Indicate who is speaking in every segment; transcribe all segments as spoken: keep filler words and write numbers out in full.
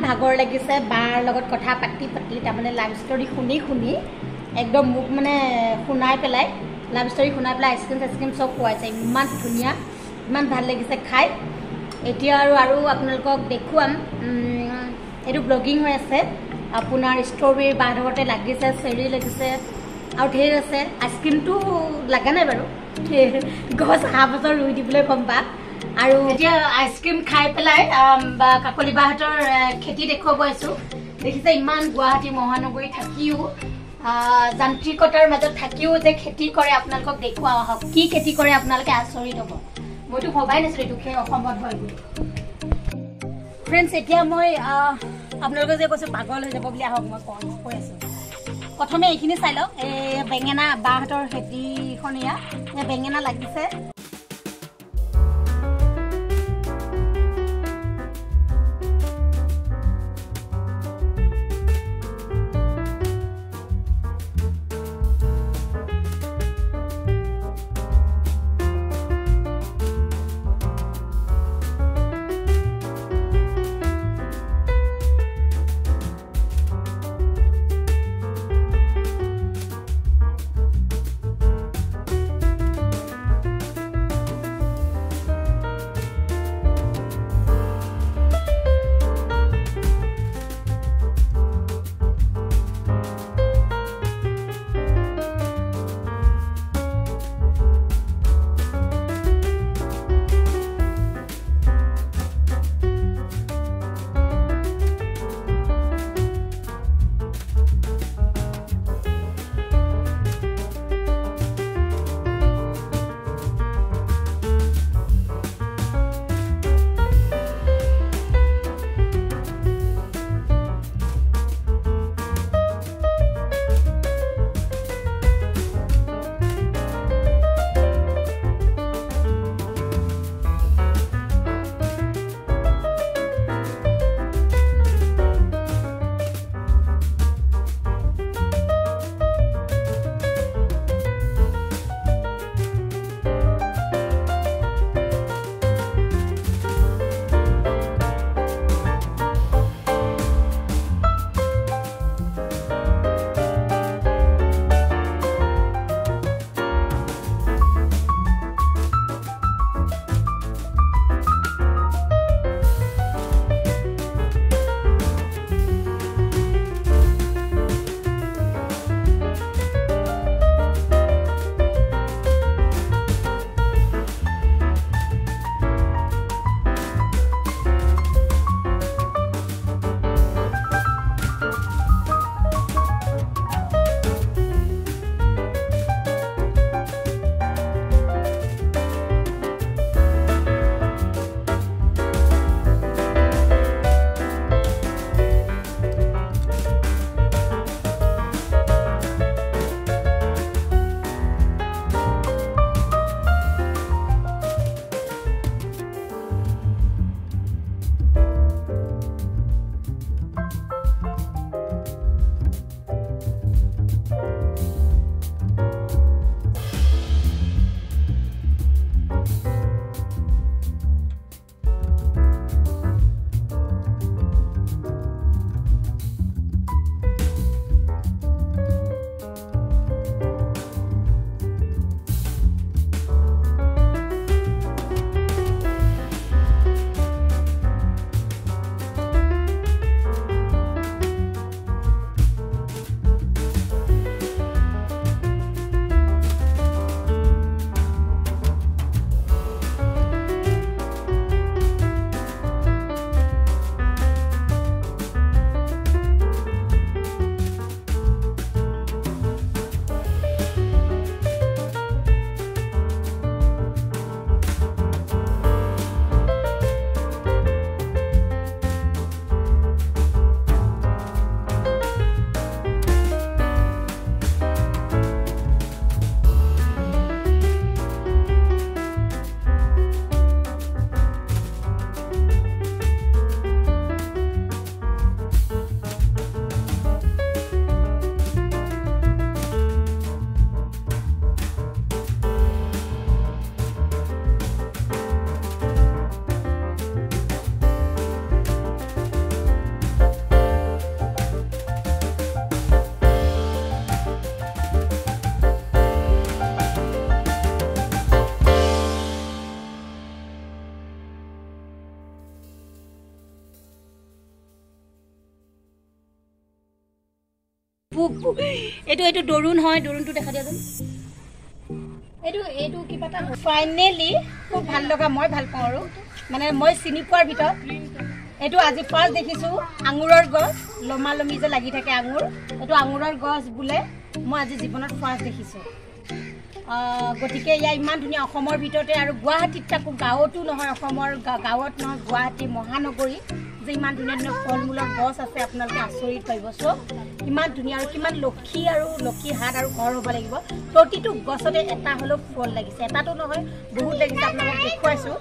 Speaker 1: ভাগৰ লাগিছে বাৰ লগত কথা পাতি পাতি তাৰমানে লাভ ষ্টৰী শুনি শুনি একদম মোক মানে শুনাই পেলাই লাভ ষ্টৰী শুনাই পেলাই আইচক্ৰীম আইচক্ৰীম চব খুৱাইছে ইমান ধুনীয়া ইমান ভাল লাগিছে খাই এতিয়া আৰু আৰু আপোনালোকক দেখুৱাম এইটো ব্লগিং হৈ আছে আপোনাৰ ষ্ট্ৰবেৰী বাঁহতে লাগিছে চেৰি লাগিছে আৰু ঢেৰ আছে আইচক্ৰীমটো লাগা নাই বাৰু গছ হাঁহ বছৰ ৰুই দিবলৈ গম পা আৰু এতিয়া আইচক্ৰীম খাই পেলাই বা কাকলি বাহঁতৰ খেতি দেখুৱাব আছোঁ দেখিছে ইমান গুৱাহাটী মহানগৰী থাকিও যান্ত্ৰিকতাৰ মাজত থাকিও যে খেতি কৰে আপোনালোকক দেখুওৱা হওক কি খেতি কৰে আপোনালোকে আচৰিত হ'ব মইতো ভবাই নাছিলোঁ এইটো সেই অসমত হয় বুলি ফ্ৰেণ্ডছ এতিয়া মই আপোনালোকে যে কৈছোঁ পাগল হৈ যাব বুলি আহক মই কৈ আছোঁ প্ৰথমে এইখিনি চাই লওক এই বেঙেনা বাহঁতৰ খেতিখন ইয়াত বেঙেনা লাগিছে পোক পোক এইটো এইটো দৰুণ হয় দৰুণটো দেখা দিয়াচোন এইটো এইটো কিবা এটা ফাইনেলি খুব ভাল লগা মই ভাল পাওঁ আৰু মানে মই চিনি পোৱাৰ ভিতৰত এইটো আজি ফাৰ্ষ্ট দেখিছোঁ আঙুৰৰ গছ লমা লমি যে লাগি থাকে আঙুৰ এইটো আঙুৰৰ গছ বোলে মই আজি জীৱনত ফাৰ্ষ্ট দেখিছোঁ গতিকে ইয়াৰ ইমান ধুনীয়া অসমৰ ভিতৰতে আৰু গুৱাহাটীত থাকোঁ গাঁৱতো নহয় অসমৰ গাঁৱত নহয় গুৱাহাটী মহানগৰী যে ইমান ধুনীয়া ধুনীয়া ফল মূলৰ গছ আছে আপোনালোকে আচৰিত পাব চ' ইমান ধুনীয়া আৰু কিমান লক্ষী আৰু লক্ষী হাত আৰু ঘৰ হ'ব লাগিব প্ৰতিটো গছতে এটা হ'লেও ফল লাগিছে এটাতো নহয় বহুত লাগিছে আপোনালোকক দেখুৱাইছোঁ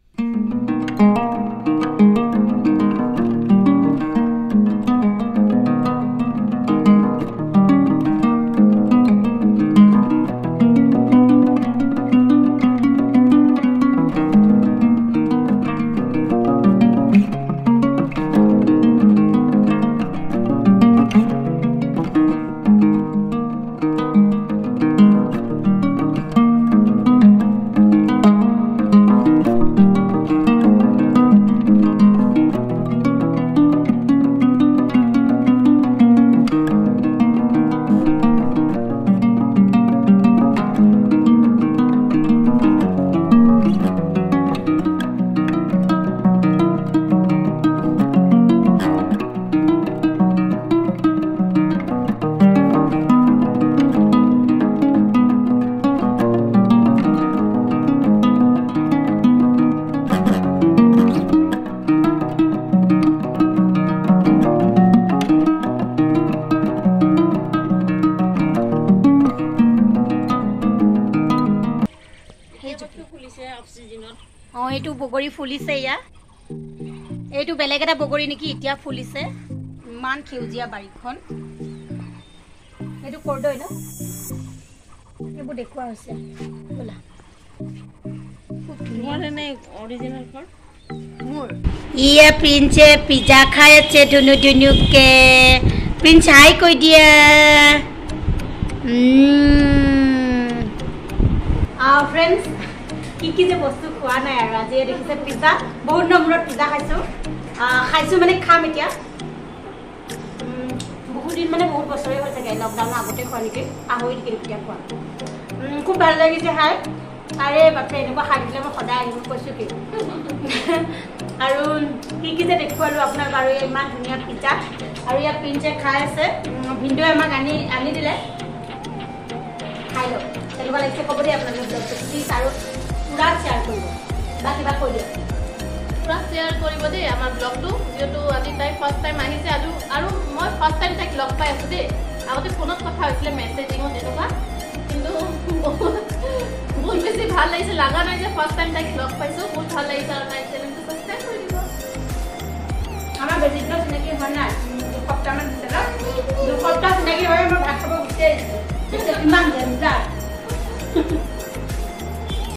Speaker 1: অঁ এইটো বগৰী ফুলিছে ইয়া এইটো বেলেগ এটা বগৰী নেকি এতিয়া ফুলিছে ইমান সেউজীয়া বাৰীখন এইটো কৰ্দৈ ন এইবোৰ দেখুওৱা হৈছে বোলা অৰিজিনেল ঘৰ মোৰ ইয়া প্ৰিন্সে পিজ্জা খাই আছে ধুনু ধুনুকে প্ৰিন্স হাই কৈ দিয়া ফ্ৰেণ্ডছ কি কি যে বস্তু খোৱা নাই আৰু আজি দেখিছে পিজ্জা বহুত নম্বৰত পিজ্জা খাইছোঁ খাইছোঁ মানে খাম এতিয়া বহুত দিন মানে বহুত বছৰে হৈ থাকে লকডাউনৰ আগতে খোৱা নেকি পাহৰি থাকিলোঁ কেতিয়া খোৱা খুব ভাল লাগিছে খাই আৰে বাপৰে এনেকুৱা খাই দিলে মই সদায় আহিব কৈছোঁ কি আৰু কি কি যে দেখুৱালোঁ আপোনাক বাৰু ইমান ধুনীয়া পিজ্জা আৰু ইয়াত প্ৰিন্সে খাই আছে ভিনদেউৱে আমাক আনি আনি দিলে খাই লওক তেনেকুৱা লাগিছে ক'ব দেই আপোনালোকে প্লিজ আৰু পুৰা শ্বেয়াৰ কৰিব বা কিবা কৈ দিয়ক পুৰা শ্বেয়াৰ কৰিব দেই আমাৰ ব্লগটো যিহেতু আজি তাই ফাৰ্ষ্ট টাইম আহিছে আৰু আৰু মই ফাৰ্ষ্ট টাইম তাইক লগ পাই আছোঁ দেই আগতে ফোনত কথা হৈছিলে মেছেজিঙত এনেকুৱা কিন্তু বহুত বেছি ভাল লাগিছে লগা নাই যে ফাৰ্ষ্ট টাইম তাইক লগ পাইছোঁ বহুত ভাল লাগিছে আৰু তাইৰ চেনেলটো ছাবস্ক্ৰাইব কৰি দিব আমাৰ বেছি দিনৰ চিনাকি হোৱা নাই দুসপ্তাহমান হৈছে ন দুসপ্তাহ চিনাকি হৈ মই ভাত খাব গুচি আহিছোঁ ইমান ডেঞ্জাৰ